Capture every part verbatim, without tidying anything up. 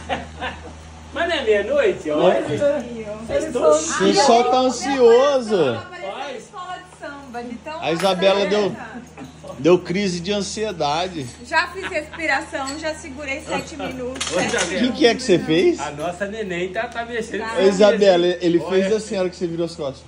Mas não é meia-noite? Olha. O pessoal tá ansioso. A Isabela deu, deu crise de ansiedade. Já fiz respiração, já segurei sete minutos. Ô, O que, que é que você fez? A nossa neném tá, tá mexendo. Tá. com Ô, Isabela, isso. ele Olha. fez assim a hora que você virou as costas.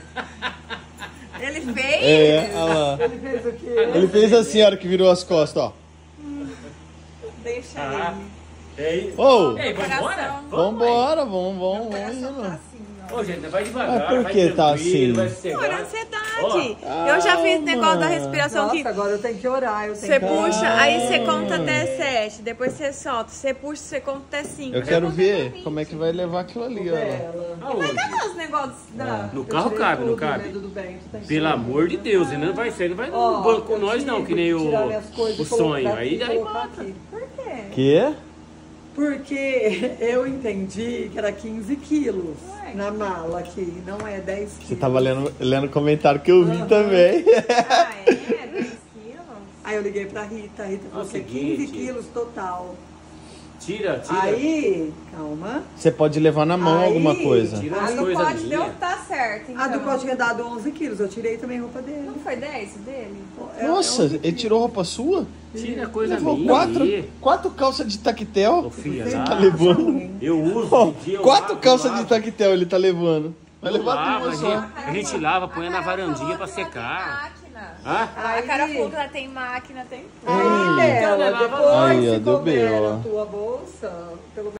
Ele fez? É, olha lá. Ele fez o quê? Ele fez assim a hora que virou as costas, ó. Deixa Ah, ele. ei. Ô, Ei, vambora? Coração. vambora, vamos, vamos, Meu vamos coração tá indo. assim, ó. Ô, gente, vai devagar. Mas por vai que tá tranquilo, assim? vai sossegar. Por ansiedade. Ó. Eu já fiz Ah, negócio da mano. respiração Nossa, que agora eu tenho que orar. Eu tenho você que... puxa, aí você conta até sete, depois você solta. Você puxa, você conta até cinco. Eu quero ver como é que vai levar aquilo ali, ó. Dela. Aonde? Cadê os negócios da... No Eu carro tirei cabe, não tudo, cabe? né, do Bento, tem que Pelo tirar. amor de Deus, ele não vai ser, não vai no Ó, banco com eu nós não, tive que nem o, tirar minhas coisas o e colocar sonho. aqui, Aí, aí colocar mata. aqui. Por quê? Que? Porque eu entendi que era quinze quilos Ué. na mala aqui, não é dez quilos. Você tava lendo, lendo comentário que eu vi também. Ah, é? dez quilos? Aí eu liguei pra Rita, a Rita falou É o que é seguinte. quinze quilos total. Tira, tira. Aí, calma. Você pode levar na mão Aí, alguma coisa. Tira A as do coisas pote deu minhas. tá certo, então. A do pote tinha dado onze quilos, eu tirei também a roupa dele. Não foi dez dele? É- é Nossa, onze ele quilos. tirou roupa sua? Tira coisa Levou minha. quatro, aí. quatro calças de Ô, tactel. filha, Tá lá. levando. Eu uso. Ó, de dia eu quatro lavo, calças lavo. de tactel ele tá levando. Vai Eu levar lavo, duas a só. gente- A gente lava, põe na A Carol varandinha falou pra que ela secar. tem máquina. Hã? A Carol Aí- falou que ela tem máquina, tem tudo. Aí, Bela, Então, leva depois Aí, ó, se deu couber B O. na tua bolsa, pelo